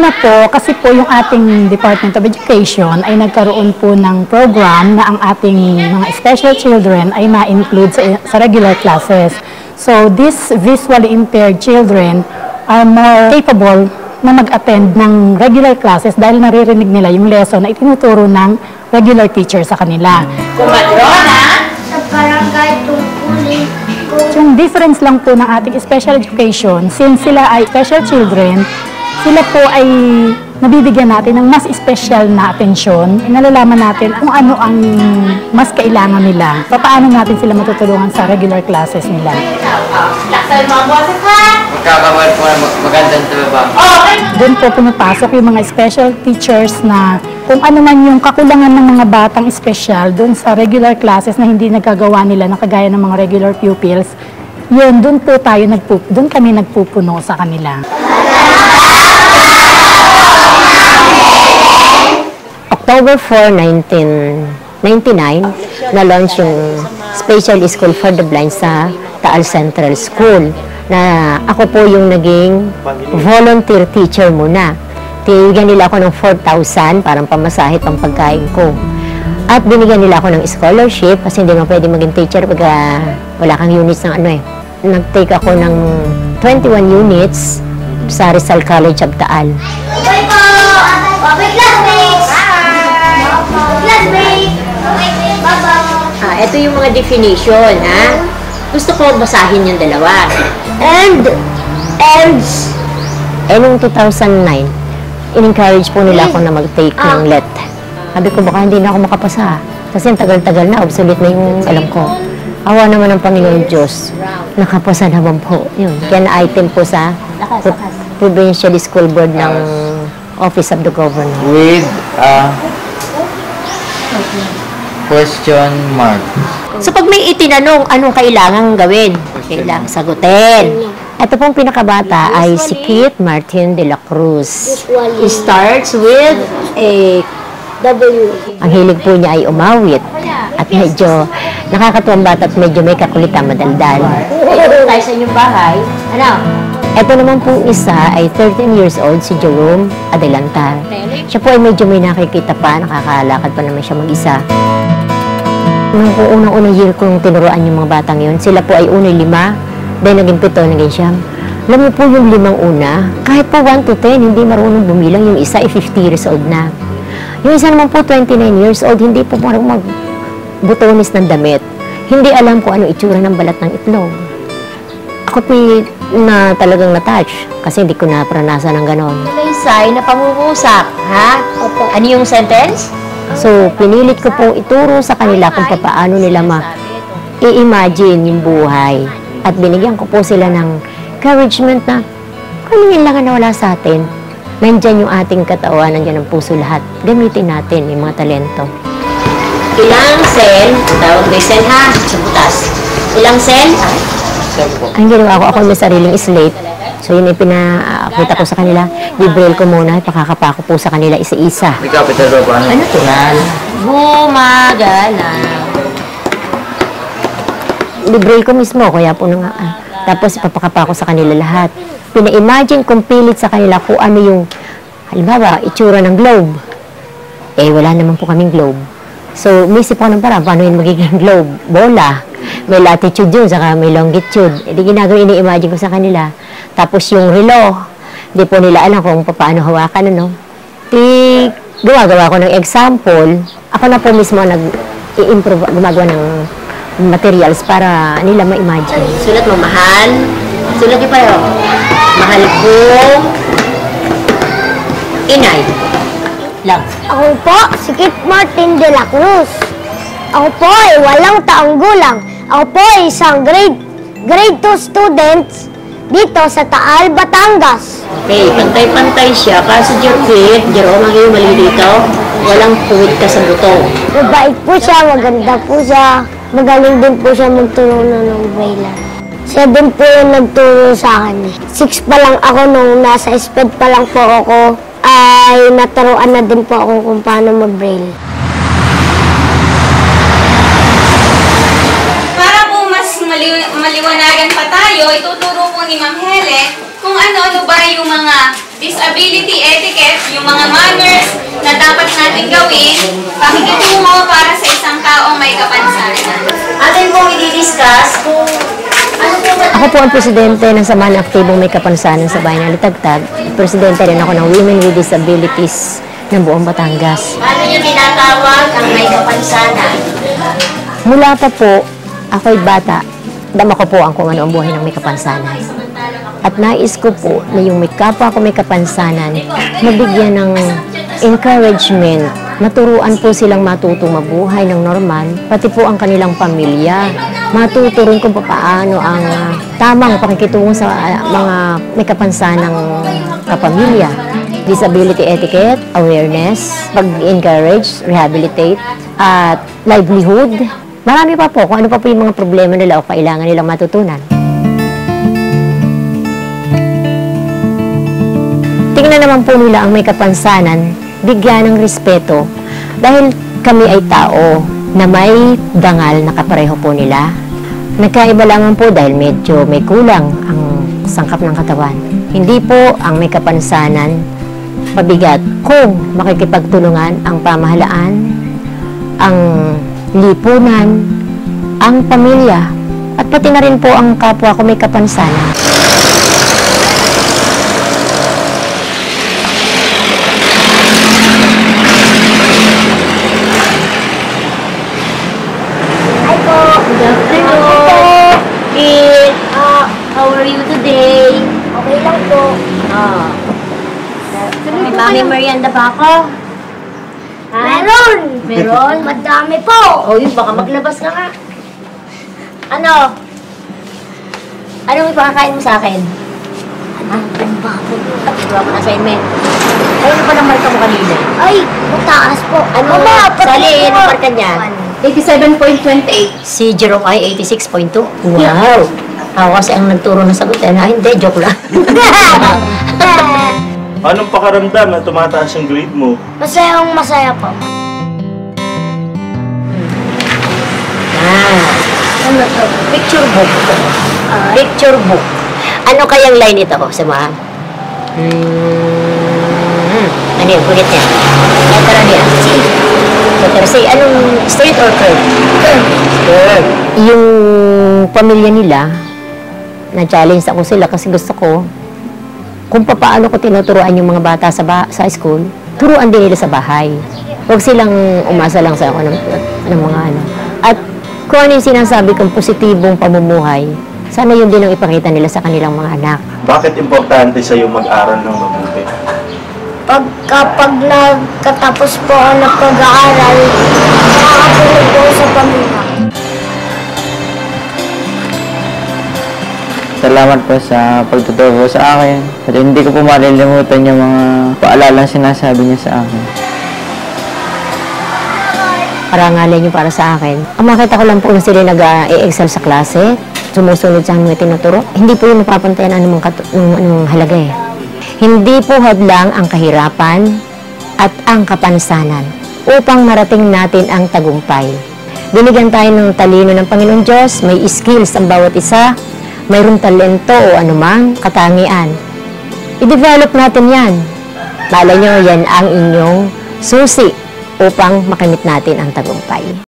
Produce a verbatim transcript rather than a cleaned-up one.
una po, kasi po yung ating Department of Education ay nagkaroon po ng program na ang ating mga special children ay ma-include sa, sa regular classes. So these visually impaired children are more capable na mag-attend ng regular classes dahil naririnig nila yung lesson na itinuturo ng regular teacher sa kanila. Kumadrona! Sa barangay tungkulin ko. Yung difference lang po ng ating special education, since sila ay special children, sila po ay nabibigyan natin ng mas special na atensyon. Nalalaman natin kung ano ang mas kailangan nila. Paano natin sila matutulungan sa regular classes nila. Laksan mga boses ha! Magkakawal po na magandang ba? Okay! Doon po pumapasok yung mga special teachers na kung ano man yung kakulangan ng mga batang special doon sa regular classes na hindi nagagawa nila na kagaya ng mga regular pupils, yun, doon po tayo, nagpup doon kami nagpupuno sa kanila. October fourth, nineteen ninety-nine, na-launch yung Special School for the Blind sa Taal Central School. Na ako po yung naging volunteer teacher muna. Tinigyan nila ako ng four thousand, parang pamasahe pang pagkain ko. At binigyan nila ako ng scholarship kasi hindi mo pwede maging teacher pag uh, wala kang units ng ano eh. Nag-take ako ng twenty-one units sa Rizal College of Taal. Bye po! Bye classmates! Bye! Classmates! Bye-bye! Ah, ito yung mga definition, ha? Gusto ko basahin yung dalawa. And, and, eh, noong two thousand nine, in-encourage po nila ako na mag-take ng L E T. Sabi ko, baka hindi na ako makapasa. Kasi ang tagal-tagal na, obsolete na yung alam ko. Awa naman ng Panginoon Diyos. Nakapasa naman po. Yun. Kaya na-item po sa Provincial School Board ng Office of the Governor. With a question mark. So pag may itinanong, anong kailangan gawin? Kailangan sagutin. Ito pong pinakabata ay si Kit Martin de la Cruz. It starts with a W. Ang hilig po niya ay umawit. At medyo nakakatuwang bata at medyo may kakulitan, madaldal. Ito tayo sa inyong bahay. Ano? Ito naman po isa ay thirteen years old, si Jerome Adelantar. Siya po ay medyo may nakikita pa, nakakalakad pa naman siya mag-isa. Nung unang-unang year kong tinuruan yung mga batang yun, sila po ay unay lima, dahil naging pito, naging siyam. Alam niyo po yung limang una, kahit po one to ten, hindi marunong bumilang, yung isa ay fifty years old na. Yung isa naman po twenty-nine years old, hindi po marunong magbutonis ng damit. Hindi alam kung ano itsura ng balat ng itlog. Ako po na talagang na-touch, kasi hindi ko naparanasan ng ganon. Laysay na pangungusap, ha? Opo. Ano yung sentence? So, pinilit ko pong ituro sa kanila kung paano nila ma-i-imagine yung buhay. At binigyan ko po sila ng encouragement na kung yun lang na wala sa atin, nandyan yung ating katawan, nandyan ang puso lahat. Gamitin natin yung mga talento. Ilang cell, tawag may cell ha, sa butas. Ilang cell? Ang ginawa ko, ako may sariling slate. So yun ay pinakita ko sa kanila. Librel ko muna, pakakapa ko po sa kanila isa-isa. May capital ba? Ano? Ano to? Gumagana. Librel ko mismo, kaya po na nga. Ah. Tapos ipapakapa ko sa kanila lahat. Pina-imagine kong pilit sa kanila kung ano yung, halimbawa, itsura ng globe. Eh, wala naman po kaming globe. So, umisip ko ng parang, paano yung magiging globe? Bola. May latitude yun, saka may longitude. E di ginagawa, ini-imagine ko sa kanila. Tapos yung relo, hindi po nila alam kung paano hawakan, ano. Di, gumagawa ko ng example. Ako na po mismo nag-i-improve, gumagawa ng materials para nila ma-imagine. Sulat mo, mahal. Sulat niyo payo. Mahal ko. Inay. Lang. Ako po, si Kit Martin de la Cruz. Ako po ay walang taong gulang. Ako po ay isang grade, grade two students dito sa Taal, Batangas. Okay, pantay-pantay siya. Kaso Jerome, Jerome, ang iyong mali dito, walang puwit ka sa buto. Mabait po siya, maganda po siya. Magaling din po siya magturo ng braille. Siya din po yung nagturo sa akin. Six pa lang ako nung nasa SPED pa lang po ako, ay naturuan na din po ako kung paano mag-braille. Para po mas mali maliwanagan pa tayo, ituturo po ni Ma'am Helen kung ano-ano ba yung mga disability etiquette, yung mga manners na dapat natin gawin, pakikitungo para sa isang taong may kapansanan. Atin pong i-discuss kung ano po ba... Ako po ang presidente ng Samahan ng Aktibong May Kapansanan sa Bayan ng Litagtag. Presidente rin ako ng Women with Disabilities ng buong Batangas. Paano niyo tinatawag ang may kapansanan? Mula pa po, ako'y bata, dama ko po ang kung ano ang buhay ng may kapansanan. At nais ko po na yung may kapwa ko may kapansanan, mabigyan ng encouragement, maturuan po silang matutong mabuhay ng normal, pati po ang kanilang pamilya. Matuto rin kung paano ang uh, tamang pakikitungo sa uh, mga may kapansanang kapamilya. Disability etiquette, awareness, pag-encourage, rehabilitate, at livelihood. Marami pa po kung ano pa po yung mga problema nila o kailangan nilang matutunan. Tingnan naman po nila ang may kapansanan, bigyan ng respeto dahil kami ay tao na may dangal na kapareho po nila. Nagkaiba lamang po dahil medyo may kulang ang sangkap ng katawan. Hindi po ang may kapansanan pabigat kung makikipagtulungan ang pamahalaan, ang lipunan, ang pamilya, at pati na rin po ang kapwa ko may kapansanan. Good afternoon. Kit, uh, how are you today? Okay lang po. Ah. May mami merienda pa ako? Ha? Meron! Meron? Madami po! O yun, baka maglabas ka nga. Ano? Anong ipakakain mo sa akin? Ha? Ang babo po. Gawa ko na assignment. Ano pa ng marka mo kanina? Ay, mataas po. Ano? Mama, pati Sali, po. ano marka niya? eighty-seven point two eight. Si Jerome ay eighty-six point two. Wow! Ako kasi ang nagturo ng sagot. Eh, na, hindi, joke lang. Anong pakaramdam na tumataas yung grade mo? Masayang masaya po. Ah, ano to? Picture book. Picture book. Ano kayang line ito? Sama? Hmm. Ano yun? Kulit niya. Letter niya. C. Letter C. Anong straight or curve? Curve. Curve. Yung pamilya nila, na-challenge ako sila kasi gusto ko kung paano ko tinuturuan yung mga bata sa, ba sa school, turuan din nila sa bahay. Huwag silang umasa lang sa ako ng, ng mga ano. At kung ano yung sinasabi kong positibong pamumuhay, sana yun din ang ipakita nila sa kanilang mga anak. Bakit importante sa'yo mag-aral ng mabuti? Pag kapag nagkatapos po ako ng pag-aaral, nakakatulog po sa pamilya. Salamat po sa pagtuturo sa akin. At hindi ko po malilimutan yung mga paalalang sinasabi niya sa akin. Parangalan yung para sa akin. Ang makita ko lang po na sila nag-e-excel sa klase, sumusunod sa mga tinuturo, hindi po yung napapantayan anumang, anumang halaga eh. Hindi po hadlang ang kahirapan at ang kapansanan upang marating natin ang tagumpay. Binigyan tayo ng talino ng Panginoon Diyos, may skills ang bawat isa, mayroong talento o anumang katangian. I-develop natin yan. Malay nyo, yan ang inyong susi upang makamit natin ang tagumpay.